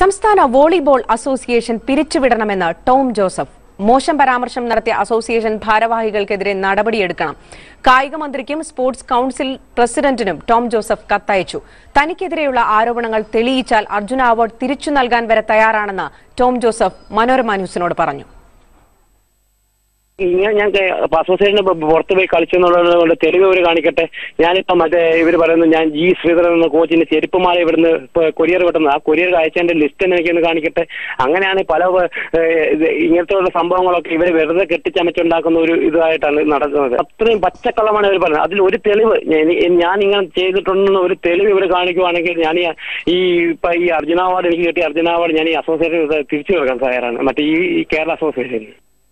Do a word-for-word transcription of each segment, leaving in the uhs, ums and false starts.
സംസ്ഥാന volleyball association പിരിച്ചുവിടണമെന്ന് ടോം ജോസഫ്. മോശം പരാമർശം നടത്തിയ അസോസിയേഷൻ ഭാരവാഹികൾക്കെതിരെ നടപടിയെടുക്കണം. കായിക മന്ത്രിക്കും സ്പോർട്സ് കൌൺസിൽ പ്രസിഡന്റിനും ടോം ജോസഫ് കത്തയച്ചു. തനിക്കെതിരെയുള്ള ആരോപണങ്ങൾ തെളിയിച്ചാൽ അർജുന അവാർഡ് തിരിച്ചു നൽകാൻ വരെ തയ്യാറാണെന്ന് ടോം ജോസഫ് മനോരമ ന്യൂസിനോട് പറഞ്ഞു. ഇങ്ങനെ ഞാൻ അസോസിയേഷന് പുറത്തു പോയി കളിച്ചെന്നുള്ളത് തെളിവ് ഇവർ കാണിക്കട്ടെ. ഞാനിപ്പം മറ്റേ ഇവർ പറയുന്നു ഞാൻ ജി ശ്രീധരൻ എന്ന കോച്ചിന്റെ ചെരുപ്പുമാല ഇവിടുന്ന് കൊറിയർ വിട്ടുന്നത്, ആ കൊറിയർ അയച്ചതിന്റെ ലിസ്റ്റ് എനിക്കൊന്ന് കാണിക്കട്ടെ. അങ്ങനെയാണ് പല ഇങ്ങനത്തെ സംഭവങ്ങളൊക്കെ ഇവർ വെറുതെ കെട്ടിച്ചമച്ചുണ്ടാക്കുന്ന ഒരു ഇതായിട്ടാണ് നടക്കുന്നത്. അത്രയും പച്ചക്കള്ളമാണ് ഇവർ പറയുന്നത്. അതിൽ ഒരു തെളിവ് ഞാൻ ഇങ്ങനെ ചെയ്തിട്ടുണ്ടെന്ന് ഒരു തെളിവ് ഇവർ കാണിക്കുവാണെങ്കിൽ ഞാൻ ഈ ഇപ്പൊ ഈ അർജുന അവാർഡ് എനിക്ക് കിട്ടിയ അർജുന അവാർഡ് ഞാൻ ഈ അസോസിയേഷൻ തിരിച്ചു കൊടുക്കാൻ തയ്യാറാണ്, മറ്റേ ഈ കേരള അസോസിയേഷൻ.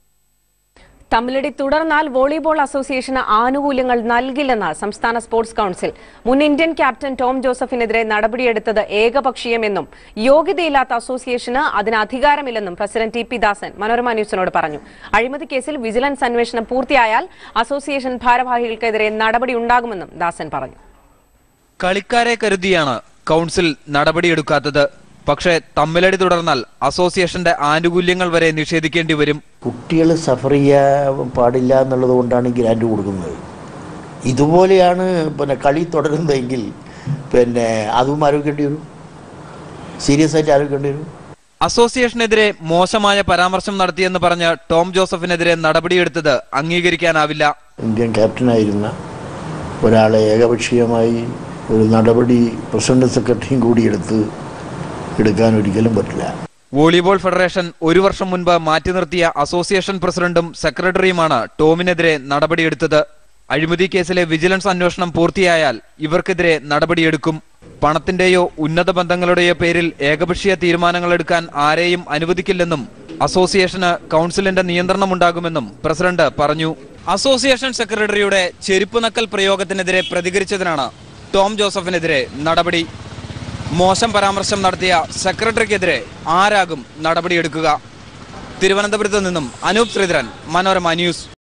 തമ്മിലടി തുടർന്നാൽ വോളിബോൾ അസോസിയേഷന് ആനുകൂല്യങ്ങൾ നൽകില്ലെന്ന് സംസ്ഥാന സ്പോർട്സ് കൌൺസിൽ. മുൻ ഇന്ത്യൻ ക്യാപ്റ്റൻ ടോം ജോസഫിനെതിരെ നടപടിയെടുത്തത് ഏകപക്ഷീയമെന്നും യോഗ്യതയില്ലാത്ത അസോസിയേഷന് അതിന് അധികാരമില്ലെന്നും president T P Dasan Manorama ന്യൂസിനോട് പറഞ്ഞു. അഴിമതി കേസിൽ വിജിലൻസ് അന്വേഷണം പൂർത്തിയായാൽ അസോസിയേഷൻ ഭാരവാഹികൾക്കെതിരെ നടപടിയുണ്ടാകുമെന്നും ദാസൻ പറഞ്ഞു. കളിക്കാരെ കരുതിയാണ് കൌൺസിൽ നടപടിയെടുക്കാത്തത്. പക്ഷേ തമ്മിലടി തുടർന്നാൽ അസോസിയേഷന്റെ ആനുകൂല്യങ്ങൾ വരെ നിഷേധിക്കേണ്ടി വരും. കുട്ടികൾ സഫർ ചെയ്യാൻ പാടില്ല എന്നുള്ളത് കൊണ്ടാണ് ഗ്രാന്റ് കൊടുക്കുന്നത്. ഇതുപോലെയാണ് പിന്നെ കളി തുടരുന്നതെങ്കിൽ പിന്നെ അതും ആരോഗ്യേണ്ടി വരും, സീരിയസ് ആയിട്ട് ആരോഗ്യേണ്ടി വരും. അസോസിയേഷനെതിരെ മോശമായ പരാമർശം നടത്തിയെന്ന് പറഞ്ഞ് ടോം ജോസഫിനെതിരെ നടപടിയെടുത്തത് അംഗീകരിക്കാനാവില്ല. ഇന്ത്യൻ ക്യാപ്റ്റനായിരുന്ന ഒരാളെ ഏകപക്ഷീയമായി ഒരു നടപടി പ്രസിഡന്റ് സെക്രട്ടറിയും കൂടി എടുത്ത് എടുക്കാൻ ഒരിക്കലും പറ്റില്ല. വോളിബോൾ ഫെഡറേഷൻ ഒരു വർഷം മുൻപ് മാറ്റി നിർത്തിയ അസോസിയേഷൻ പ്രസിഡന്റും സെക്രട്ടറിയുമാണ് ടോമിനെതിരെ നടപടിയെടുത്തത്. അഴിമതി കേസിലെ വിജിലൻസ് അന്വേഷണം പൂർത്തിയായാൽ ഇവർക്കെതിരെ നടപടിയെടുക്കും. പണത്തിന്റെയോ ഉന്നത ബന്ധങ്ങളുടെയോ പേരിൽ ഏകപക്ഷീയ തീരുമാനങ്ങൾ എടുക്കാൻ ആരെയും അനുവദിക്കില്ലെന്നും അസോസിയേഷന് കൌൺസിലിന്റെ നിയന്ത്രണമുണ്ടാകുമെന്നും പ്രസിഡന്റ് പറഞ്ഞു. അസോസിയേഷൻ സെക്രട്ടറിയുടെ ചെരുപ്പ് നക്കൽ പ്രയോഗത്തിനെതിരെ പ്രതികരിച്ചതിനാണ് ടോം ജോസഫിനെതിരെ നടപടി. മോശം പരാമർശം നടത്തിയ സെക്രട്ടറിക്കെതിരെ ആരാകും നടപടിയെടുക്കുക? തിരുവനന്തപുരത്ത് നിന്നും അനൂപ് ശ്രീധരൻ, മനോരമ ന്യൂസ്.